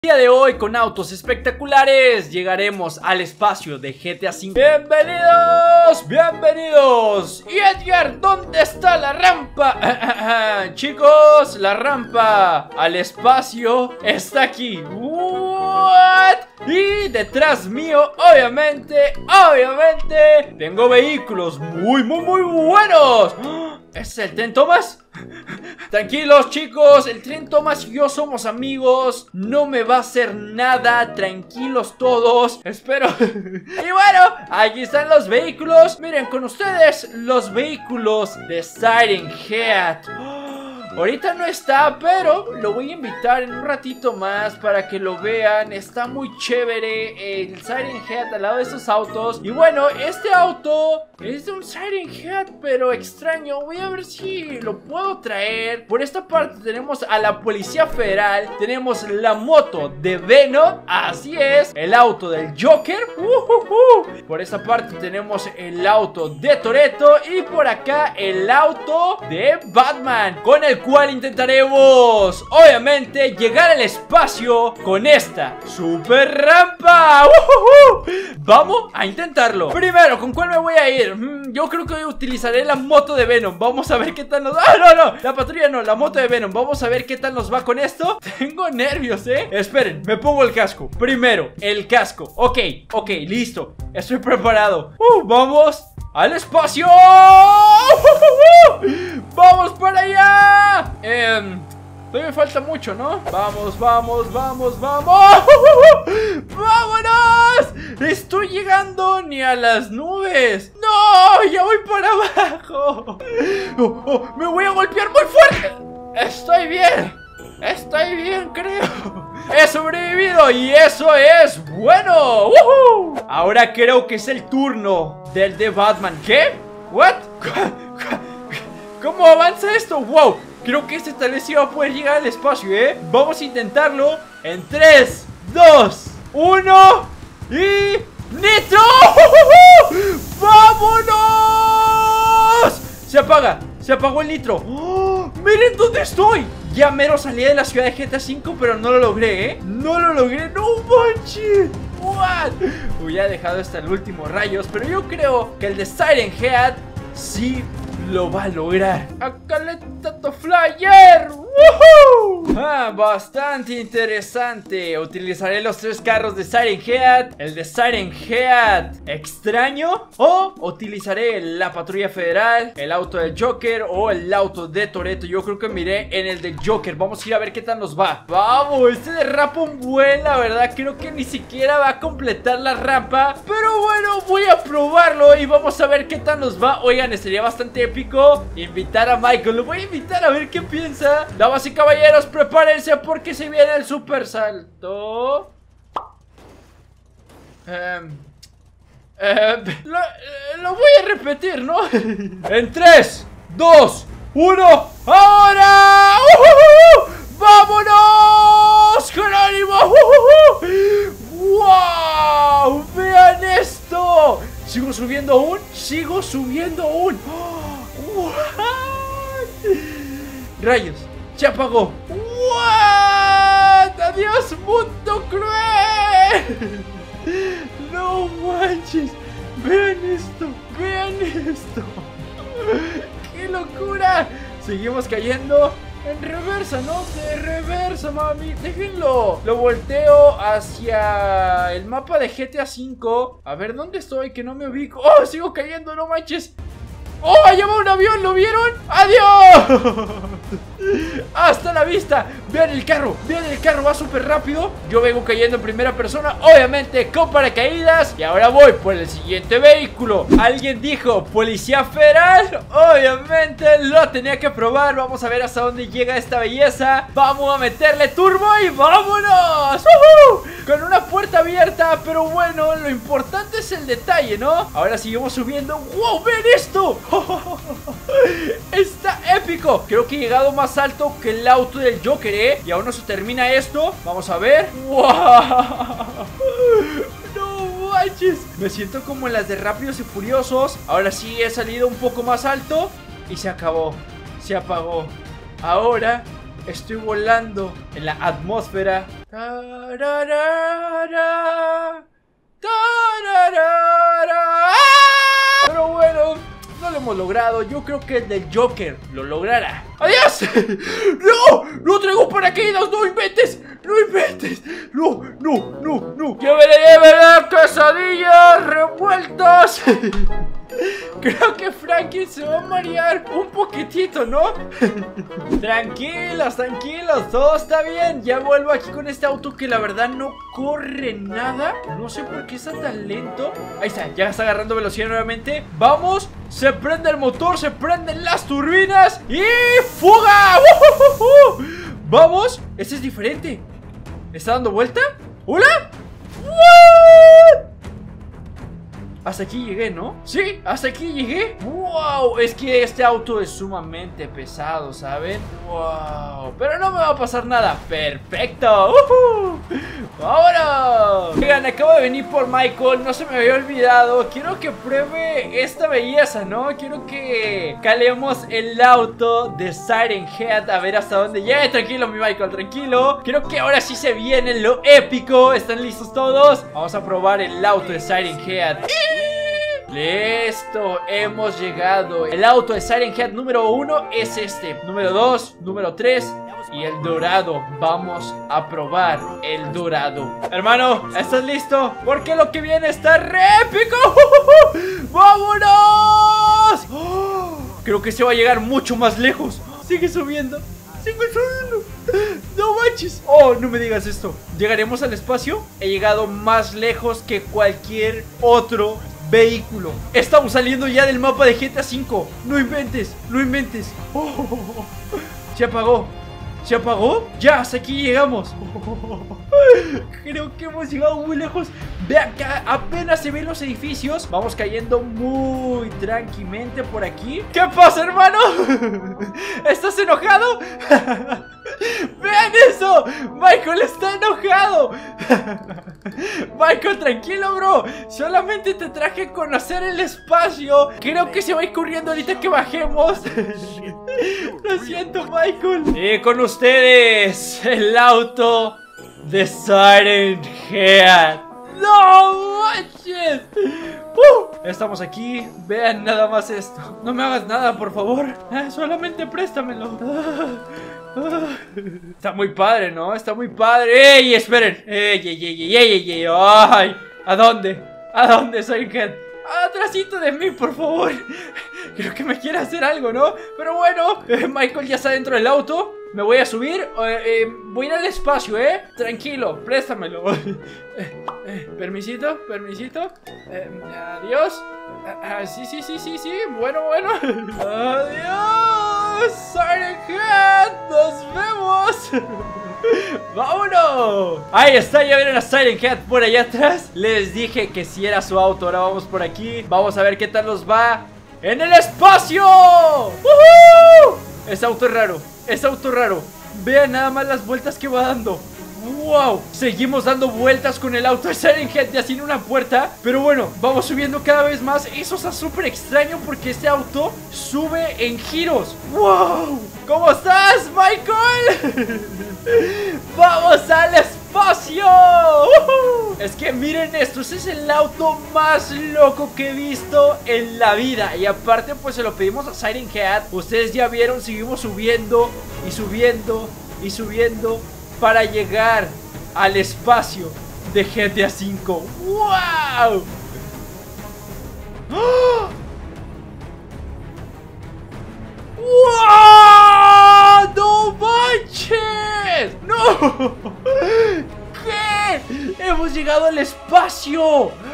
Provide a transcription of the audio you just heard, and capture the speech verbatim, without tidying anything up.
El día de hoy, con autos espectaculares, llegaremos al espacio de G T A cinco. ¡Bienvenidos! ¡Bienvenidos! Y Edgar, ¿dónde está la rampa? Chicos, la rampa al espacio está aquí. ¿What? Y detrás mío, obviamente, obviamente, tengo vehículos muy, muy, muy buenos. ¿Es el tren Thomas? Tranquilos, chicos, el tren Thomas y yo somos amigos. No me va a hacer nada, tranquilos todos. Espero. Y bueno, aquí están los vehículos. Miren, con ustedes los vehículos de Siren Head. Ahorita no está, pero lo voy a invitar en un ratito más para que lo vean. Está muy chévere el Siren Head al lado de esos autos. Y bueno, este auto es de un Siren Head, pero extraño. Voy a ver si lo puedo traer. Por esta parte tenemos a la Policía Federal. Tenemos la moto de Venom. Así es, el auto del Joker. uh, uh, uh. Por esta parte tenemos el auto de Toretto. Y por acá el auto de Batman, con el cual intentaremos, obviamente, llegar al espacio con esta super rampa. uh, uh, uh. Vamos a intentarlo. Primero, ¿con cuál me voy a ir? Mm, yo creo que hoy utilizaré la moto de Venom. Vamos a ver qué tal nos va. ¡Ah, no, no! La patrulla no, la moto de Venom. Vamos a ver qué tal nos va con esto. Tengo nervios, ¿eh? Esperen, me pongo el casco. Primero, el casco. Ok, ok, listo. Estoy preparado. Uh, vamos al espacio. ¡Vamos para allá! Eh, todavía me falta mucho, ¿no? Vamos, vamos, vamos, vamos. ¡Vámonos! Estoy llegando ni a las nubes. ¡No! ¡Ya voy para abajo! Oh, oh, ¡me voy a golpear muy fuerte! Estoy bien. Estoy bien, creo. He sobrevivido y eso es bueno. ¡Woohoo! Ahora creo que es el turno del de Batman. ¿Qué? ¿What? ¿Cómo avanza esto? ¡Wow! Creo que este tal vez iba a poder llegar al espacio, ¿eh? Vamos a intentarlo en tres, dos, uno y... ¡Nitro! ¡Vámonos! Se apaga, se apagó el nitro. ¡Oh! ¡Miren dónde estoy! Ya mero salí de la ciudad de G T A cinco, pero no lo logré, ¿eh? No lo logré, no manches. What? Hubiera dejado hasta el último rayos, pero yo creo que el de Siren Head sí lo va a lograr. ¡Acá le tato flyer! ¡Woohoo! Ah, bastante interesante. Utilizaré los tres carros de Siren Head, el de Siren Head extraño, o utilizaré la Patrulla Federal, el auto del Joker o el auto de Toretto. Yo creo que miré en el de Joker. Vamos a ir a ver qué tal nos va. Vamos, este derrapa un buen, la verdad. Creo que ni siquiera va a completar la rampa, pero bueno, voy a probarlo y vamos a ver qué tal nos va. Oigan, sería bastante épico invitar a Michael. Lo voy a invitar a ver qué piensa. Damas y caballeros, prepárense porque se viene el super salto. eh, eh, lo, lo voy a repetir, ¿no? En tres, dos, uno, ¡ahora! ¡Uh, uh, uh! ¡Vámonos, Jerónimo! ¡Uh, uh, uh! ¡Wow! ¡Vean esto! ¿Sigo subiendo aún? ¡Sigo subiendo aún! ¡Oh! ¡Rayos! ¡Se apagó! ¿What? ¡Adiós, mundo cruel! ¡No manches! ¡Vean esto! ¡Vean esto! ¡Qué locura! Seguimos cayendo en reversa, ¿no? De reversa, mami. Déjenlo. Lo volteo hacia el mapa de G T A cinco. A ver, ¿dónde estoy? Que no me ubico. ¡Oh! Sigo cayendo, no manches. ¡Oh! ¡Allá va un avión! ¿Lo vieron? ¡Adiós! ¡Hasta la vista! Vean el carro, vean el carro, va súper rápido. Yo vengo cayendo en primera persona, obviamente con paracaídas. Y ahora voy por el siguiente vehículo. Alguien dijo Policía Federal. Obviamente lo tenía que probar. Vamos a ver hasta dónde llega esta belleza. Vamos a meterle turbo y ¡vámonos! ¡Uh-huh! Con una puerta abierta, pero bueno, lo importante es el detalle, ¿no? Ahora seguimos subiendo. ¡Wow! ¡Ven esto! Está épico. Creo que he llegado más alto que el auto del Joker, ¿eh? Y aún no se termina esto. Vamos a ver. ¡Wow! ¡No manches! Me siento como en las de Rápidos y Furiosos. Ahora sí he salido un poco más alto y se acabó. Se apagó. Ahora estoy volando en la atmósfera Tararara, tararara. Pero bueno, no lo hemos logrado. Yo creo que el del Joker lo logrará. ¡Adiós! ¡No! ¡No traigo paracaídas! ¡No inventes! ¡No inventes! ¡No! ¡No! ¡No! ¡No! ¡Llévele, llévele! ¡Quesadillas revueltas! Creo que Frankie se va a marear un poquitito, ¿no? Tranquilos, tranquilos, todo está bien. Ya vuelvo aquí con este auto que la verdad no corre nada. No sé por qué está tan lento. Ahí está, ya está agarrando velocidad nuevamente. Vamos, se prende el motor, se prenden las turbinas y ¡fuga! ¡Uh! Vamos, este es diferente. ¿Está dando vuelta? ¿Hola? ¿What? Hasta aquí llegué, ¿no? Sí, hasta aquí llegué. ¡Wow! Es que este auto es sumamente pesado, ¿saben? ¡Wow! Pero no me va a pasar nada. ¡Perfecto! ¡Uh-huh! ¡Vámonos! Oigan, acabo de venir por Michael. No se me había olvidado. Quiero que pruebe esta belleza, ¿no? Quiero que calemos el auto de Siren Head. A ver hasta dónde llega. Tranquilo, mi Michael, tranquilo. Quiero que ahora sí se viene lo épico. ¿Están listos todos? Vamos a probar el auto de Siren Head. Listo, hemos llegado. El auto de Siren Head número uno es este. Número dos, número tres y el dorado. Vamos a probar el dorado. Hermano, ¿estás listo? Porque lo que viene está re épico. ¡Vámonos! Oh, creo que se va a llegar mucho más lejos. Sigue subiendo. Sigue subiendo. No manches. Oh, no me digas esto. ¿Llegaremos al espacio? He llegado más lejos que cualquier otro vehículo. Estamos saliendo ya del mapa de G T A cinco. No inventes, no inventes. Oh, oh, oh. Se apagó. ¿Se apagó? Ya, hasta aquí llegamos. Creo que hemos llegado muy lejos. Ve acá, apenas se ven los edificios. Vamos cayendo muy tranquilamente por aquí. ¿Qué pasa, hermano? ¿Estás enojado? ¡Vean eso! ¡Michael está enojado! Michael, tranquilo, bro. Solamente te traje a conocer el espacio. Creo que se va a ir corriendo ahorita que bajemos. Lo siento, Michael. Y con ustedes, el auto de Siren Head. ¡No manches! Uh, estamos aquí. Vean nada más esto. No me hagas nada, por favor. eh, Solamente préstamelo. Está muy padre, ¿no? Está muy padre. ¡Ey, esperen! ¡Ey, ey, ey, ey, ey, ey! ¡Ay! ¿A dónde? ¿A dónde, Siren Head? Atrásito de mí, por favor. Creo que me quiere hacer algo, ¿no? Pero bueno, eh, Michael ya está dentro del auto. Me voy a subir, eh, eh, voy a ir al espacio, ¿eh? Tranquilo, préstamelo. eh, eh, Permisito, permisito. eh, Adiós. ah, ah, Sí, sí, sí, sí, sí. Bueno, bueno. Adiós, Siren Head. Nos vemos. ¡Vámonos! Ahí está, ya vienen a Siren Head por allá atrás. Les dije que si era su auto. Ahora vamos por aquí. Vamos a ver qué tal nos va en el espacio. ¡Woohoo! Ese auto es raro. Ese auto es raro. Vean nada más las vueltas que va dando. ¡Wow! Seguimos dando vueltas con el auto de Siren Head ya sin una puerta. Pero bueno, vamos subiendo cada vez más. Eso está súper extraño porque este auto sube en giros. ¡Wow! ¿Cómo estás, Michael? ¡Vamos al espacio! ¡Uh! Es que miren esto, ese es el auto más loco que he visto en la vida. Y aparte pues se lo pedimos a Siren Head. Ustedes ya vieron, seguimos subiendo y subiendo y subiendo para llegar al espacio de G T A cinco. ¡Wow! ¡Oh! ¡Wow! ¡No manches! ¡No! ¿Qué? ¡Hemos llegado al espacio!